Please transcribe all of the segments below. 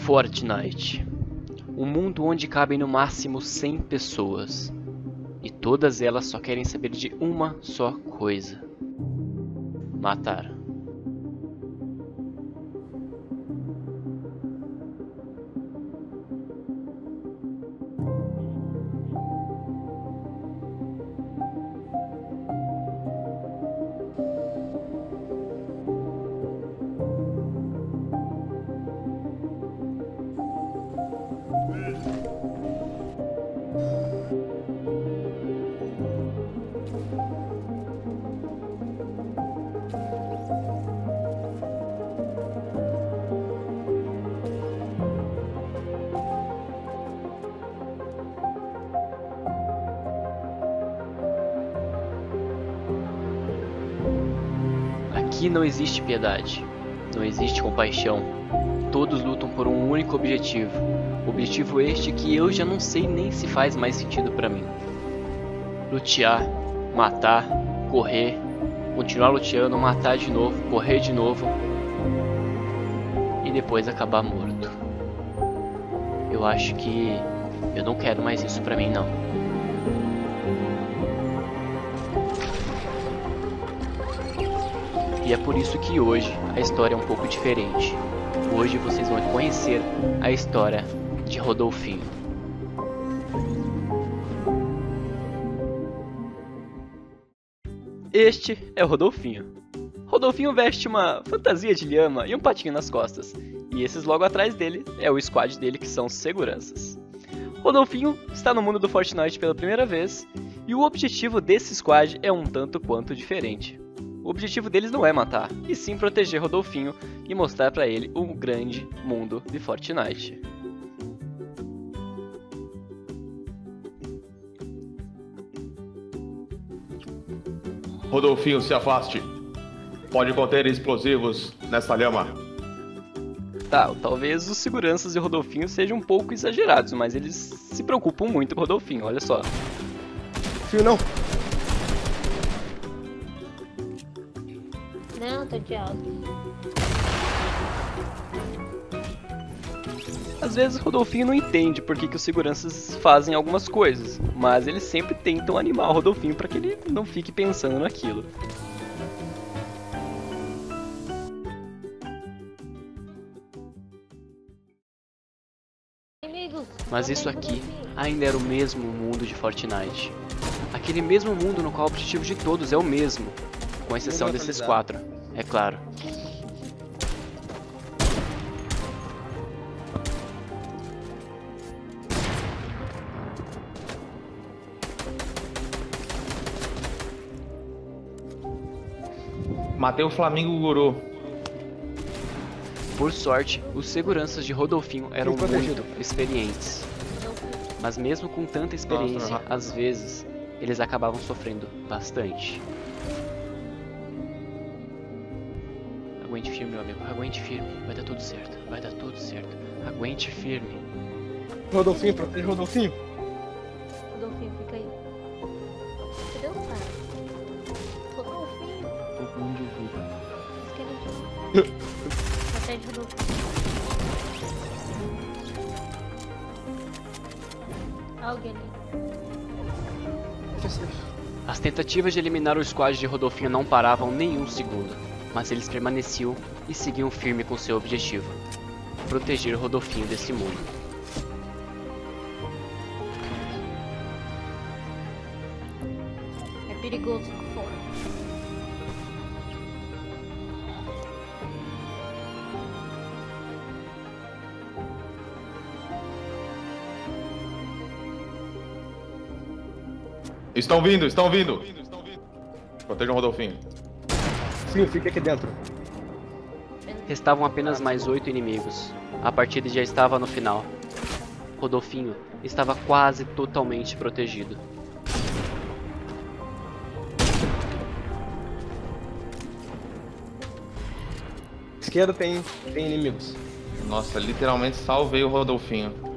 Fortnite, um mundo onde cabem no máximo 100 pessoas, e todas elas só querem saber de uma só coisa: matar. Aqui não existe piedade, não existe compaixão. Todos lutam por um único objetivo. Objetivo este que eu já não sei nem se faz mais sentido pra mim. Lutear, matar, correr, continuar luteando, matar de novo, correr de novo e depois acabar morto. Eu acho que eu não quero mais isso pra mim, não. E é por isso que hoje a história é um pouco diferente. Hoje vocês vão conhecer a história de Rodolfinho. Este é o Rodolfinho. Rodolfinho veste uma fantasia de lhama e um patinho nas costas. E esses logo atrás dele é o squad dele, que são os seguranças. Rodolfinho está no mundo do Fortnite pela primeira vez e o objetivo desse squad é um tanto quanto diferente. O objetivo deles não é matar, e sim proteger Rodolfinho e mostrar pra ele o grande mundo de Fortnite. Rodolfinho, se afaste. Pode conter explosivos nessa lhama. Tá, talvez os seguranças de Rodolfinho sejam um pouco exagerados, mas eles se preocupam muito com Rodolfinho, olha só. Fio não. Não, tô de alto. Às vezes Rodolfinho não entende por que os seguranças fazem algumas coisas, mas eles sempre tentam animar o Rodolfinho para que ele não fique pensando naquilo. Mas isso aqui ainda era o mesmo mundo de Fortnite. Aquele mesmo mundo no qual o objetivo de todos é o mesmo, com exceção desses 4, é claro. Matei o Flamingo Guru. Por sorte, os seguranças de Rodolfinho eram muito experientes. Mas mesmo com tanta experiência, às vezes, eles acabavam sofrendo bastante. Aguente firme, meu amigo. Aguente firme. Vai dar tudo certo. Vai dar tudo certo. Aguente firme. Rodolfinho, protege o Rodolfinho. Rodolfinho, fica aí. Cadê o cara? Rodolfinho. Tô com de vida. Eles querem te matar. Protege o Rodolfinho. Alguém ali. As tentativas de eliminar o squad de Rodolfinho não paravam nem um segundo, mas eles permaneciam e seguiam firme com seu objetivo: proteger Rodolfinho desse mundo. É perigoso lá fora. Estão vindo, estão vindo. Protejam o Rodolfinho. Fio, fica aqui dentro. Restavam apenas mais 8 inimigos. A partida já estava no final. Rodolfinho estava quase totalmente protegido. Esquerda tem inimigos. Nossa, literalmente salvei o Rodolfinho.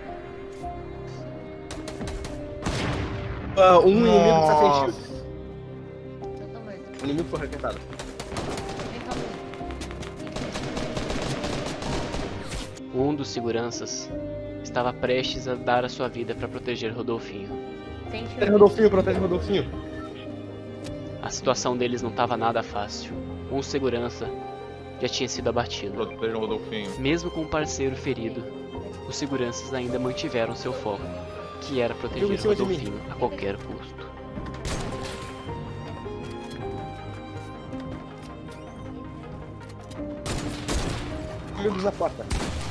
Um inimigo está sem shield. Eu tô morto. O inimigo foi arrebentado. Vem cá, Um dos seguranças estava prestes a dar a sua vida para proteger Rodolfinho. Tente Protege Rodolfinho, protege Rodolfinho. A situação deles não estava nada fácil. Um segurança já tinha sido abatido. Proteja o Rodolfinho. Mesmo com o parceiro ferido, os seguranças ainda mantiveram seu foco, que era proteger em cima de mim. Rodolfinho a qualquer custo. Inimigos na porta.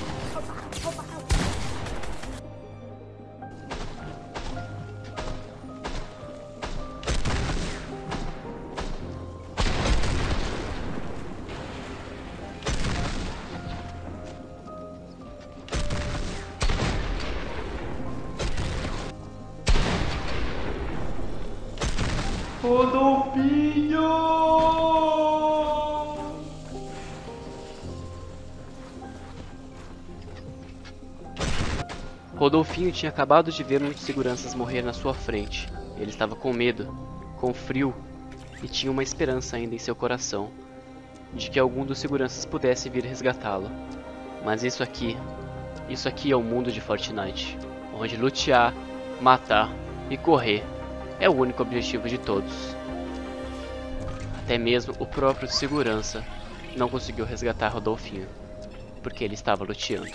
Rodolfinho tinha acabado de ver um dos seguranças morrer na sua frente. Ele estava com medo, com frio, e tinha uma esperança ainda em seu coração de que algum dos seguranças pudesse vir resgatá-lo. Mas isso aqui é o mundo de Fortnite, onde lutear, matar e correr é o único objetivo de todos. Até mesmo o próprio segurança não conseguiu resgatar Rodolfinho, porque ele estava luteando.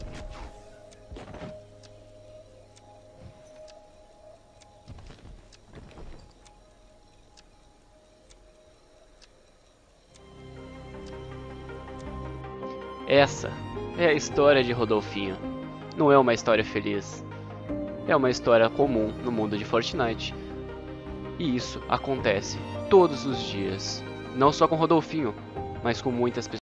Essa é a história de Rodolfinho. Não é uma história feliz. É uma história comum no mundo de Fortnite. E isso acontece todos os dias. Não só com Rodolfinho, mas com muitas pessoas.